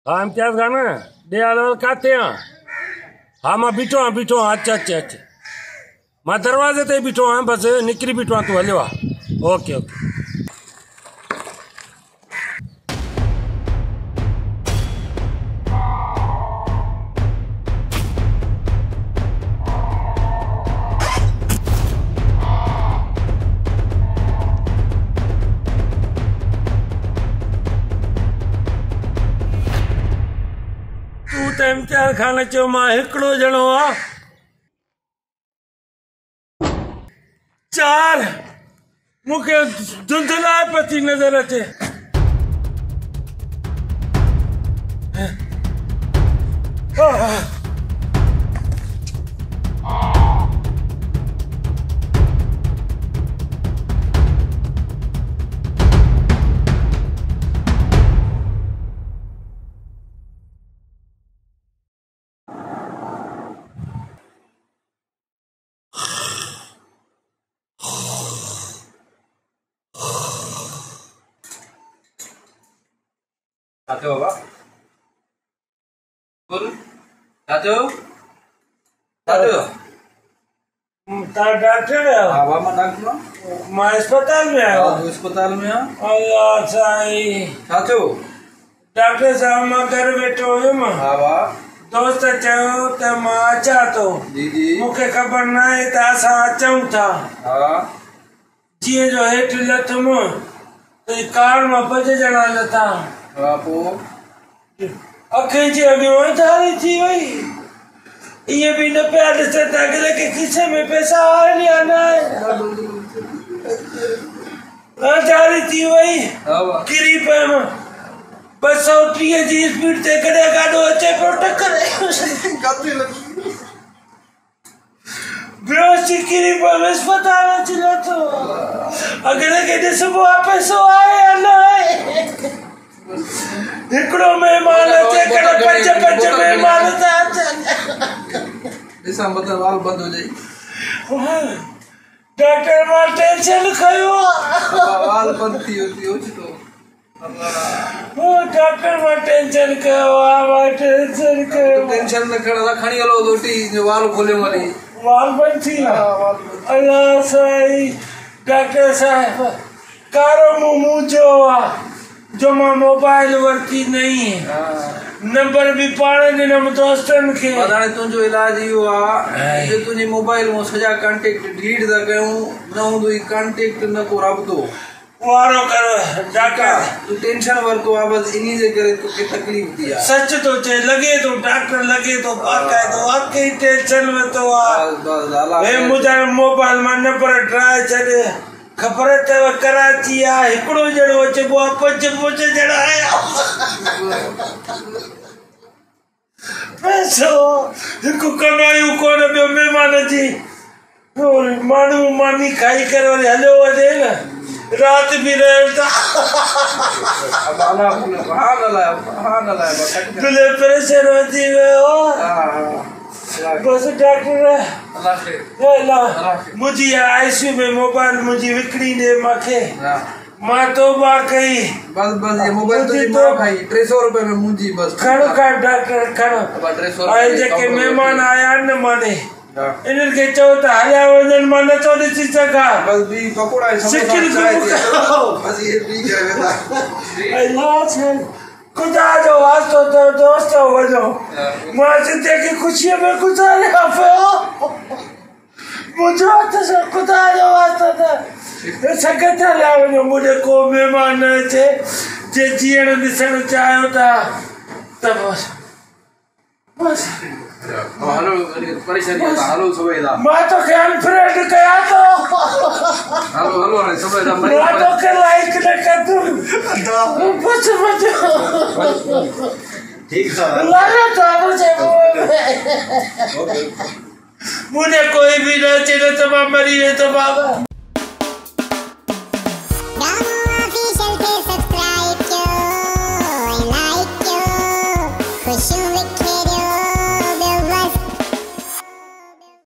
हाँ इम्तियाज़ खान ॾे हाल किथे आहीं? हाँ मां बीठो आहियां अच अच अच मां दरवाज़े ते बीठो आहियां बसि निकिरी बीठो आहियां तूं हलियो आहे ओके ओके तूं त इम्तियाज़ खान चयो मां हिकिड़ो ॼणो आहे चार मूंखे धुंधलाए पई नज़र अचे Satu apa? Full? Satu? Satu? Doctor है हाँ मैं डॉक्टर मैं अस्पताल में आया हूँ अस्पताल में अल्लाह साईं साचो डॉक्टर साहब मां घर वेठो हुयुमि हाँ वाह दोस्त चयो त मां अचां थो जी जी मूंखे ख़बर न आहे त असां अचूं था हाँ जीअं जो हेठि लथुमि त कार मां 5 ॼणा लथा हाँ पो अखियुनि जे अॻियां धारी थी वई ये भी न पिया ॾिसनि त अॻिले के खीसे में पैसा आहिनि या न जारी थी वई किरी पियमि 230 जी स्पीड ते कॾहिं गाॾो अचे पियो टकरे बेहोश थी किरी पियमि अस्पताल अची लथो अॻिले के ॾिसबो आहे पैसो आहे या न आहे हिकिड़ो महिमान अचे कॾहिं 5 महिमान था अचनि ऐसा मतलब वाल बंद हो जाए डॉक्टर मां टेंशन खयो वाल बंद थी होती हो तो डॉक्टर मां टेंशन कयो मां टेंशन कयो टेंशन न खड़ा खणी हलो दोटी जो वाल खोले वाली वाल बंद थी अल्लाह साईं डॉक्टर साहब कारो मुंहुं जो जो मां मोबाइल वरती नहीं नंबर भी पाण ॾिनमि दोस्तनि खे हाणे तुंहिंजो इलाज इहो आहे जो तुंहिंजी मोबाइल मां सॼा कॉन्टेक्ट डिलीट था कयूं न हूंदो ई कॉन्टेक्ट न को राब्तो वारो कर डॉक्टर तूं टेंशन वरितो आहे बसि इन्ही जे करे तोखे तकलीफ़ थी आहे सच तो चए लगे तो डॉक्टर लगे तो बाक़ाइदो वाकई टेंशन में तो हे मुंहिंजा मोबाइल मां नंबर ड्राए छॾे खबर अथव कराची आहे हिकिड़ो ॼणो अचबो आहे 5 ॼणा आया पैसो हिकु कमायूं कोन ॿियो महिमान जी माण्हू मानी खाई करे वरी हलियो वञे न राति बि रहनि था ब्लड प्रेशर वधी वियो बस डॉक्टर मुझी आईसीयू में मोबाइल मुझी विकड़ी दे माखे मां तौबा कई बस बस ये मोबाइल तो मां खाई 300 रुपए में मुझी बस खड़ो कर डॉक्टर खड़ो आए जेके मेहमान आया न माने इन्हनि खे चओ त हलिया वञनि मां नथो ॾिसी सघां बस बी पकोड़ा बस ये बी अल्लाह खुदा जो वास्तो तो दोस्त वञो मां ज़िंदगी खुशीअ में गुज़ारिया पियो मुंहिंजो हथ सां खुदा जो वास्तो त संगत हलिया वञो मुंहिंजे को महिमान न अचे जे जीअण ॾिसणु चाहियो था त बस हेलो परेशानी हेलो सुबह मां तोखे अनफ्रेंड कया थो हेलो हाणे सुबह मां तोखे लाइक न कंदुमि बस ठीक है लाया था मुझे कोई भी न अचे न त मां मरी वेंदो बाबा